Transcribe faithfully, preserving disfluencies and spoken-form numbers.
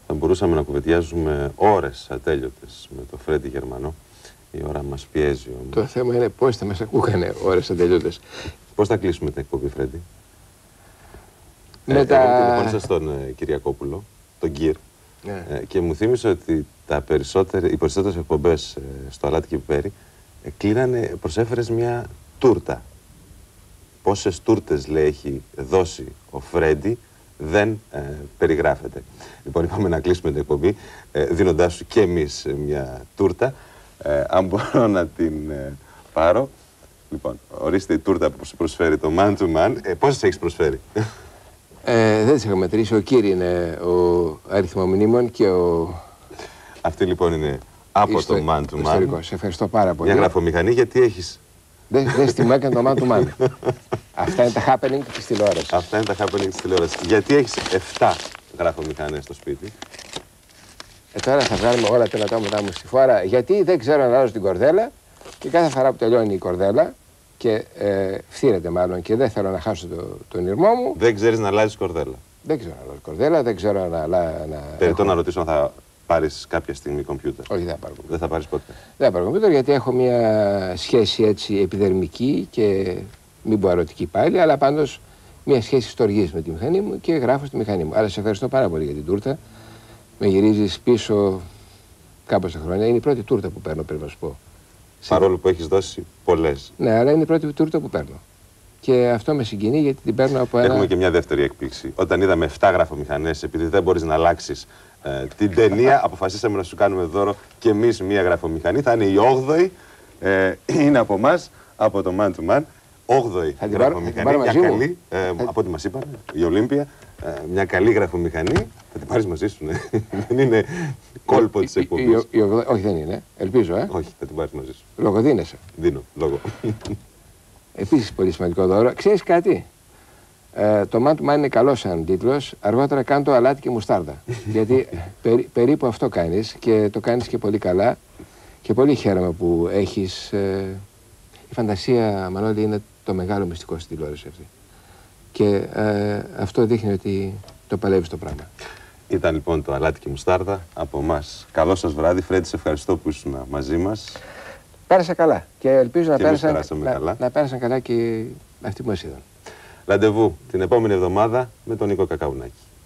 Θα μπορούσαμε να κουβεντιάζουμε ώρες ατέλειωτες με τον Φρέντι Γερμανό. Η ώρα μας πιέζει όμως. Το θέμα είναι πώς θα μας ακούγανε ώρες ατέλειωτες. Πώς θα κλείσουμε την εκπομπή, Φρέντι? Με ε, τα... Εγώ τηλεφώνησα στον ε, Κυριακόπουλο, τον Κυρ, ναι. ε, και μου θύμισε ότι τα περισσότερα, οι περισσότερες εκπομπές ε, στο Αλάτι και Πιπέρι ε, κλείνανε, προσέφερες μια τούρτα. Πόσες τούρτες, λέει, έχει δώσει ο Φρέντι, δεν ε, περιγράφεται. Λοιπόν, είπαμε να κλείσουμε την εκπομπή, ε, δίνοντάς σου και εμείς ε, μια τούρτα. Ε, αν μπορώ να την ε, πάρω. Λοιπόν, ορίστε η τούρτα που σου προσφέρει το Man to Man. Ε, πόσες έχεις προσφέρει? Ε, δεν τις έχω μετρήσει. Ο Κύρ είναι ο αριθμομνήμων και ο... Αυτή λοιπόν είναι από Ιστο... το Man to Man. Ιστορικός. Σε ευχαριστώ πάρα πολύ. Μια γραφομηχανή, γιατί έχεις... Δεν δε τι μου έκανε το Man to Man. Αυτά είναι τα happening της τηλεόρασης. Αυτά είναι τα happening της τηλεόρασης. Γιατί έχεις εφτά γραφομηχανές στο σπίτι? Ε, τώρα θα βγάλουμε όλα τα λατώματά μου στη φόρα, γιατί δεν ξέρω να αλλάζω την κορδέλα και κάθε φορά που τελειώνει η κορδέλα και ε, φθήρεται μάλλον και δεν θέλω να χάσω το, τον ήρμό μου. Δεν ξέρεις να αλλάζεις κορδέλα? Δεν ξέρω να αλλάζω κορδέλα, δεν ξέρω να... να Περιττό έχω... να ρωτήσω αν θα πάρεις κάποια στιγμή κομπιούτερ. Όχι, δεν θα πάρω κομπιούτερ. Δεν θα πάρεις ποτέ. Δεν θα πάρω κομπιούτερ γιατί έχω μια σχέση έτσι επιδερμική και μην πω ερωτική πάλι, αλλά πάντως μια σχέση στοργής με τη μηχανή μου και γράφω στη μηχανή μου. Άρα σε ευχαριστώ πάρα πολύ για την τούρτα. Με γυρίζεις πίσω κάμποσα χρόνια. Είναι η πρώτη τούρτα που παίρνω, πρέπει να σου πω. Παρόλο που έχεις δώσει πολλές. Ναι, αλλά είναι η πρώτη τούρτα που παίρνω. Και αυτό με συγκινεί γιατί την παίρνω από ένα... Έχουμε και μια δεύτερη έκπληξη. Όταν είδαμε εφτά γραφομηχανές, επειδή δεν μπορείς να αλλάξεις ε, την ταινία, αποφασίσαμε να σου κάνουμε δώρο και εμείς μια γραφομηχανή. Θα είναι η όγδοη. Ε, είναι από εμάς, από το Man to Man. όγδοη γραφομηχανή. Μια καλή, ε, θα... από ό,τι μας είπαν, η Ολύμπια. Ε, μια καλή γραφομηχανή. Θα την πάρεις μαζί σου, ναι. Δεν είναι κόλπο της εκπομπής. Όχι, δεν είναι. Ελπίζω, ε. Όχι, θα την πάρεις μαζί σου. Λογοδίνεσαι. Δίνω, λόγο. Επίσης πολύ σημαντικό δώρο. Ξέρεις κάτι? Ε, το Man to Man είναι καλό σαν τίτλος. Αργότερα κάνω το αλάτι και μουστάρδα. Γιατί περί, περίπου αυτό κάνεις και το κάνεις και πολύ καλά. Και πολύ χαίρομαι που έχεις... Ε, η φαντασία, Μανώλη, είναι το μεγάλο μυστικό στην τηλεόραση αυτή. Και ε, αυτό δείχνει ότι το παλεύεις το πράγμα. Ήταν λοιπόν το αλάτι και μουστάρδα από εμάς. Καλό σας βράδυ. Φρέντι, σε ευχαριστώ που ήσουν μαζί μας. Πέρασα καλά και ελπίζω να, πέρασαν, να, καλά. να πέρασαν καλά και αυτοί που μας είδαν. Ραντεβού την επόμενη εβδομάδα με τον Νίκο Κακαουνάκη.